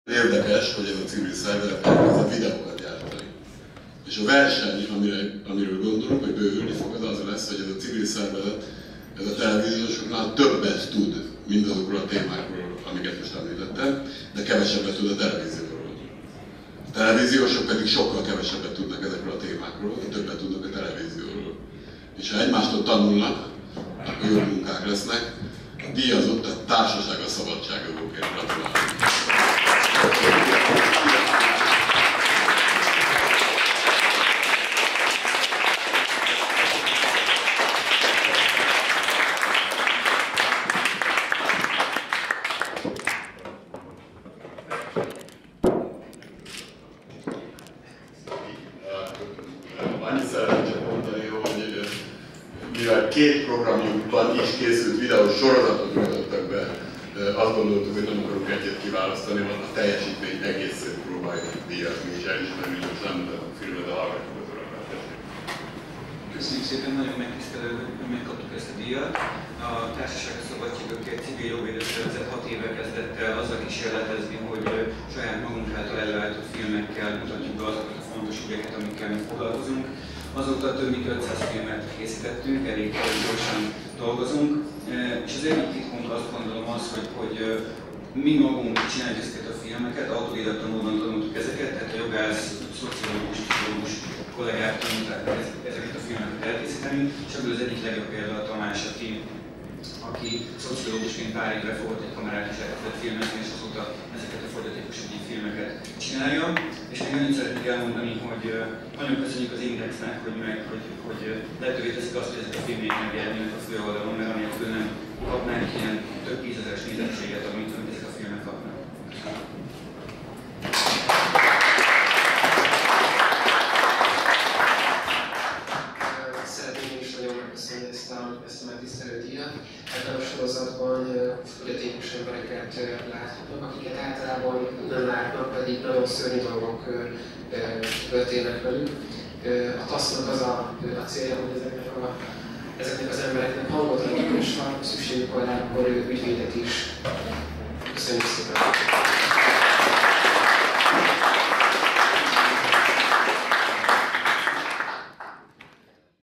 Érdekes, hogy ez a civil szervezet elkezdett videókat gyártani. És a verseny, amiről gondolunk, hogy bővülni fog, az lesz, hogy ez a civil szervezet, ez a televíziósoknál többet tud mindazokról a témákról, amiket most említettem, de kevesebbet tud a televízióról. A televíziósok pedig sokkal kevesebbet tudnak ezekről a témákról, de többet tudnak a televízióról. És ha egymástól tanulnak, akkor jó munkák lesznek. A díjazott a társaság a szabadságjogokért. Gratulálok! Annyit szeretném csak mondani, hogy mivel két programjunkban is készült videós sorozatot mutattak be, azt gondoltuk, hogy nem akarunk egyet kiválasztani, hanem a teljesítmény egészét próbáljuk díjazni és elismerni, hogy nem mutatunk filmet, de hallgatjuk az urakat. Köszönjük szépen, nagyon megtisztelő, hogy megkaptuk ezt a díjat. A Társaság a Szabadságokért civil jogvédő szervezet 6 éve kezdett el azzal kísérletezni, hogy saját magunk által előállított filmekkel mutatjuk be azokat a fontos ügyeket, amikkel mi foglalkozunk. Azóta több mint 500 filmet készítettünk, elég gyorsan dolgozunk, és az egyik titkunk azt gondolom az, hogy mi magunk csináljuk ezeket a filmeket, autodidakta módon tanultuk ezeket, tehát a jogász, szociológus, pszichológus kollégák tanulták ezeket a filmeket elkészíteni, és ebből az egyik legjobb példa a Tamás, aki szociológusként pár évre fogott egy kamerát és elkezdett filmezni, és azóta ezeket a fogyatékos ügyi filmeket csinálja. És még annyit szeretnék elmondani, hogy nagyon köszönjük az Indexnek, hogy lehetővé teszik azt, hogy ezek a filmek megjelenjenek a főoldalon, mert anélkül nem kapnánk ilyen több tízezeres nézettséget, amit ezek a filmek kapnak. Szeretném én is nagyon megköszönni ezt a megtisztelő díjat. Ebben a sorozatban fogyatékos embereket láthatunk, akiket általában nem látnak, pedig nagyon szörnyű dolgok történnek velük. A TASZ-nak az a célja, hogy ezeknek az embereknek hangot adjuk, és ha szükségük van rá, akkor ügyvédet is. Köszönjük szépen!